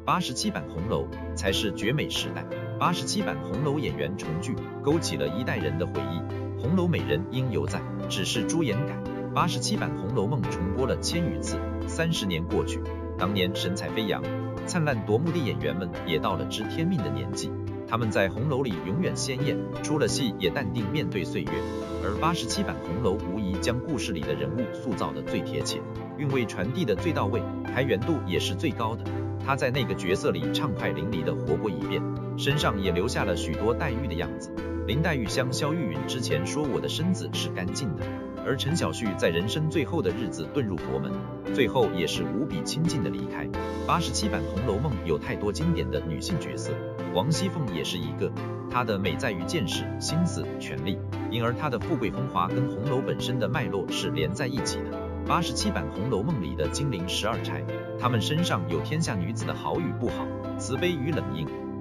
87版红楼才是绝美时代。87版红楼演员重聚，勾起了一代人的回忆。红楼美人应犹在，只是朱颜改。87版红楼梦重播了1000余次，30年过去，当年神采飞扬、灿烂夺目的演员们也到了知天命的年纪。他们在红楼里永远鲜艳，出了戏也淡定面对岁月。而87版红楼无疑将故事里的人物塑造得最贴切，韵味传递的最到位，还原度也是最高的。他在那个角色里畅快淋漓地活过一遍，身上也留下了许多黛玉的样子。林黛玉向萧玉允之前说我的身子是干净的，而陈小旭在人生最后的日子遁入佛门，最后也是无比清静的离开。87版红楼梦有太多经典的女性角色，王熙凤也是一个。她的美在于见识、心思、权力，因而她的富贵风华跟红楼本身的脉络是连在一起的。87版红楼梦里的金陵12钗，她们身上有天下女子的好与不好，慈悲与冷硬，